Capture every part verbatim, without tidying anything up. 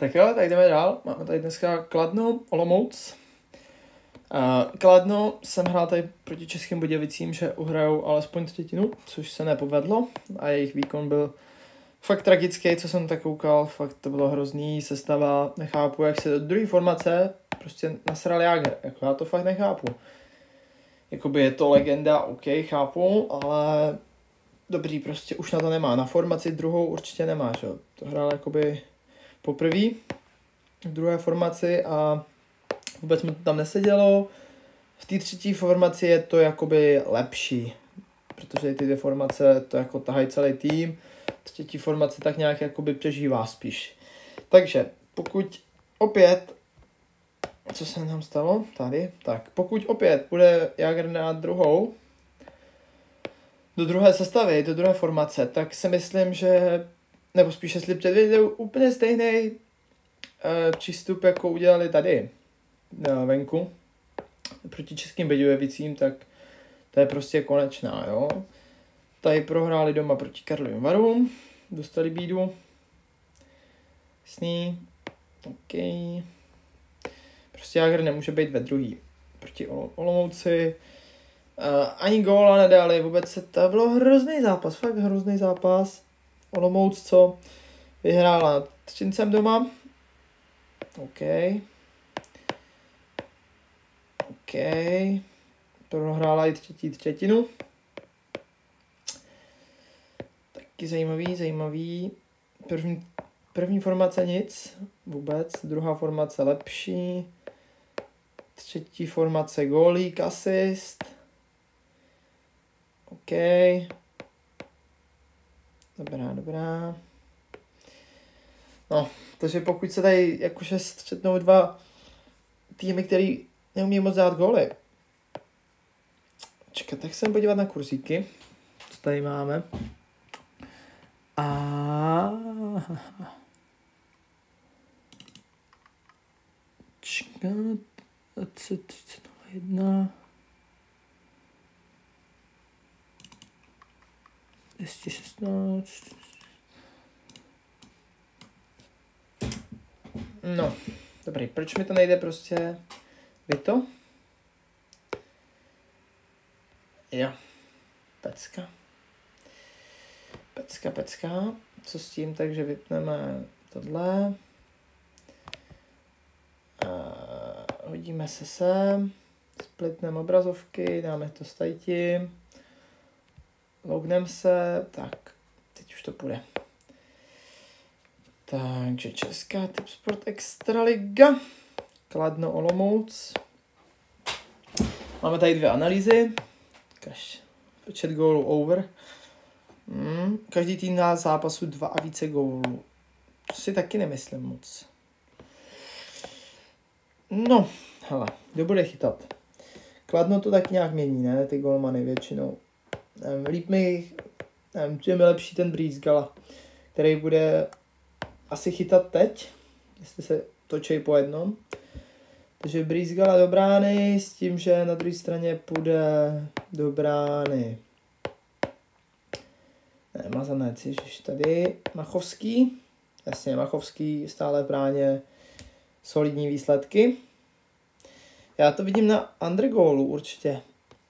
Tak jo, tak jdeme dál. Máme tady dneska Kladno, Olomouc. Uh, Kladno jsem hrál tady proti Českým Budějovicím, že uhrajou alespoň třetinu, což se nepovedlo a jejich výkon byl fakt tragický, co jsem tak koukal, fakt to bylo hrozný, sestava, nechápu, jak se do druhé formace prostě nasral Jágr, jako já to fakt nechápu. Jakoby je to legenda, ok, chápu, ale dobrý, prostě už na to nemá, na formaci druhou určitě nemá, že jo, to hrál jakoby poprvé v druhé formaci a vůbec mu to tam nesedělo. V té třetí formaci je to jakoby lepší, protože ty dvě formace to jako tahají celý tým. Třetí formace tak nějak jakoby přežívá spíš. Takže pokud opět, co se nám stalo tady, tak pokud opět bude Jágr na druhou, do druhé sestavy, do druhé formace, tak si myslím, že, nebo spíš jestli předvěděl úplně stejný e, přístup, jako udělali tady na venku proti Českým Budějovicím, tak to je prostě konečná, jo. Tady prohráli doma proti Karlovým Varům, dostali bídu. Jasný, OK. Prostě Jágr nemůže být ve druhý proti Olomouci. Uh, ani góla nedali, vůbec se to bylo hrozný zápas, fakt hrozný zápas. Olomouc, co vyhrála nad Třincem doma. OK. OK. Prohrála i třetí třetinu. Taky zajímavý, zajímavý. První, první formace nic, vůbec. Druhá formace lepší. Třetí formace gólík, asist. OK. Dobrá, dobrá. No, takže pokud se tady jakože střetnou dva týmy, který neumí moc dát góly. Čekat, tak se podívat na kurzíky, co tady máme. A čekat, třicet jedna, dvě stě šestnáct. No, dobrý, proč mi to nejde prostě vyto? Jo, pecka. Pecka, pecka. Co s tím? Takže vypneme tohle. Uh, hodíme se sem. Splitneme obrazovky, dáme to s tajtím. Logneme se. Tak, teď už to půjde. Takže Česká Tipsport Extraliga. Kladno, Olomouc. Máme tady dvě analýzy. Kaž. Počet gólů over. Hmm. Každý tým na zápasu dva a více gólů. To si taky nemyslím moc. No, hele, kdo bude chytat? Kladno to tak nějak mění, ne? Ty golmany většinou. Nevím, líp mi, nevím, je mi lepší ten Brýsgala, který bude asi chytat teď, jestli se točí po jednom. Takže Brýsgala do brány s tím, že na druhé straně půjde do brány. Ne, Mazanec, ježiš, tady Machovský. Jasně, Machovský stále v bráně, solidní výsledky. Já to vidím na undergólu určitě.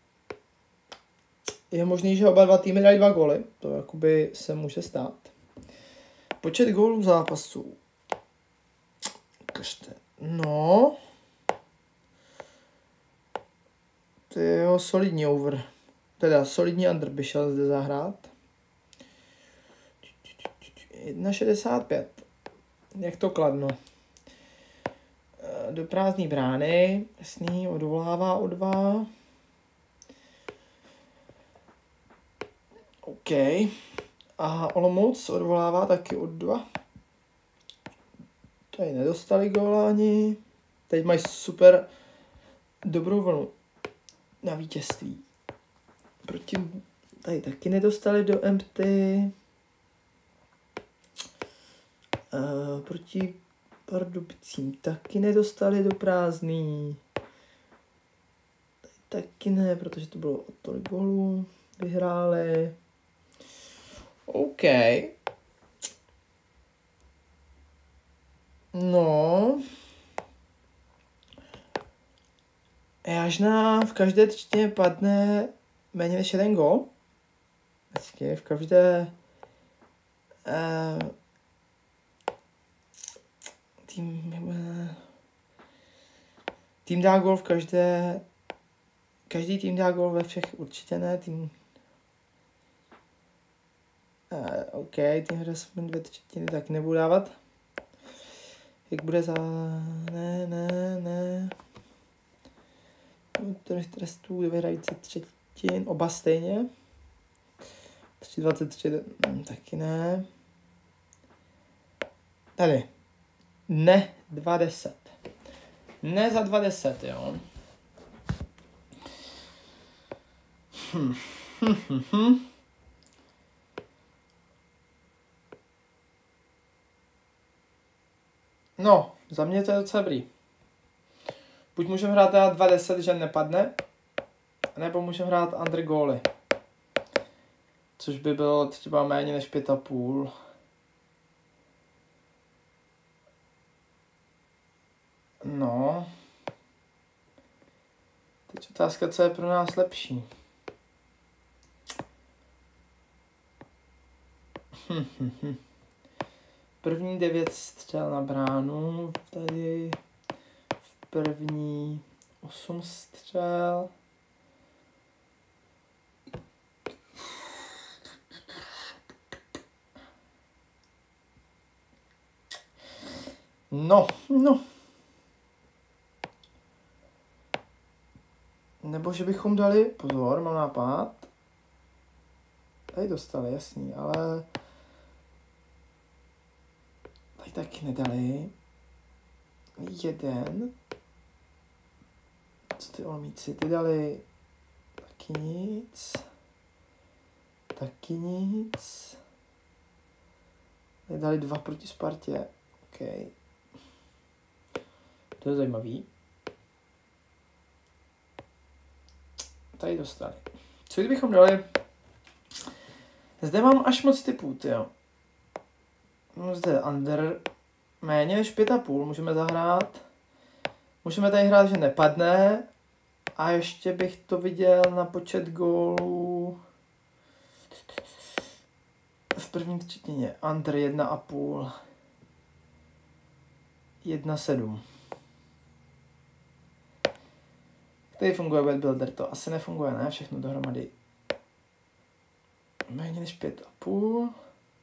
Je možný, že oba dva týmy dají dva góly. To jakoby se může stát. Počet gólů zápasů. Ukažte. No. To je jo, solidní over. Teda solidní under by šel zde zahrát. jedna šedesát pět. Jak to Kladno. Do prázdné brány. Jasný, odvolává o dva. OK. A Olomouc odvolává taky o dva. Tady nedostali góla ani. Teď mají super dobrou vlnu na vítězství. Proti, tady taky nedostali do empty. Uh, proti Pardubicím taky nedostali do prázdný. Tady taky ne, protože to bylo o tolik gólů. Vyhráli. OK. No. Jažná v každé třetině padne méně než jeden gól. Vždycky v každé uh, tým, uh, tým dá gól v každé každý tým dá gól ve všech, určitě ne, tým uh, OK, tým hra jsme dvě třetiny, tak nebudu dávat. Jak bude za... ne, ne, ne. Trestů vyhrající třetin, oba stejně. tři dvacet tři, hm, taky ne. Tady. Ne, dva deset. Ne za dva deset, jo. Hm. Hm, hm, hm. No, za mě to je docela dobrý. Buď můžeme hrát teda dva deset, že nepadne, nebo můžeme hrát under góly. Což by bylo třeba méně než pět a půl. No. Teď otázka, co je pro nás lepší. Hm, hm, hm. První devět střel na bránu, tady v první osm střel. No, no. Nebo že bychom dali, pozor, mám nápad. Tady dostali, jasný, ale tady taky nedali. Jeden. Co ty olmíci, ty dali taky nic. Taky nic. Tady dali dva proti Spartě. OK. To je zajímavý. Tady dostali. Co kdybychom dali? Zde mám až moc typů, jo. No zde under méně než pět a půl můžeme zahrát. Můžeme tady hrát, že nepadne. A ještě bych to viděl na počet gólů. V první třetině under jedna a půl. jedna sedm. Tady funguje web builder, to asi nefunguje, ne? Všechno dohromady. Méně než pět a půl.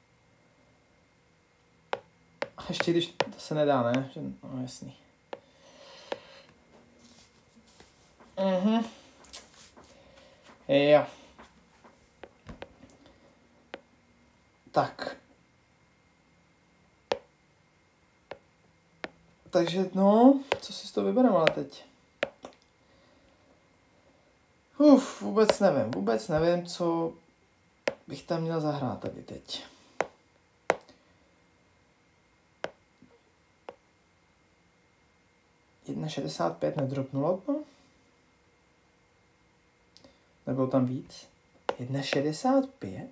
A ještě když to se nedá, ne? Že, no jasný. Mhm. Jo. Tak. Takže no, co si z toho vybereme ale teď? Uf, vůbec nevím, vůbec nevím, co bych tam měl zahrát tady teď. jedna šedesát pět nedropnulo to? Nebylo tam víc? jedna šedesát pět?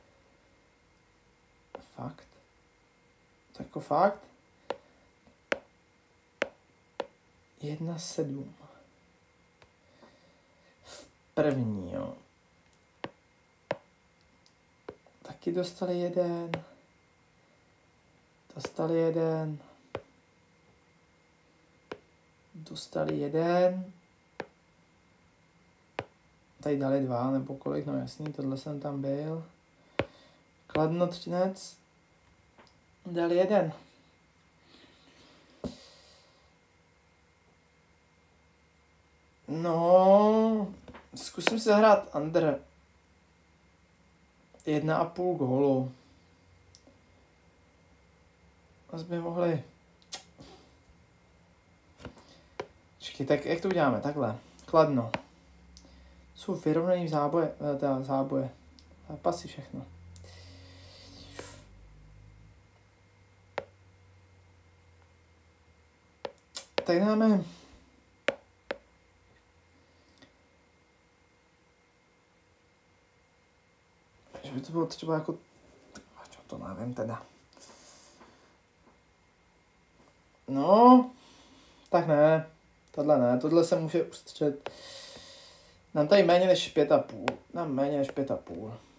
Fakt? To jako fakt? jedna sedm. V první, jo. Taky dostali jeden. Dostali jeden. Dostali jeden. Tady dali dva, nebo kolik, no jasný, tohle jsem tam byl. Kladno Třinec. Dali jeden. No, zkusím si zahrát under. Jedna a půl gólu. Asi by mohli... Počkej, tak jak to uděláme? Takhle. Kladno. Jsou vyrovnaný v záboje, teda záboje. Zápasy všechno. Tak dáme... Že by to bylo třeba jako... To nevím teda. No, tak ne. Tohle ne, tohle se může ustřet. Nám tady méně než pět a půl. Nám méně než pět a půl.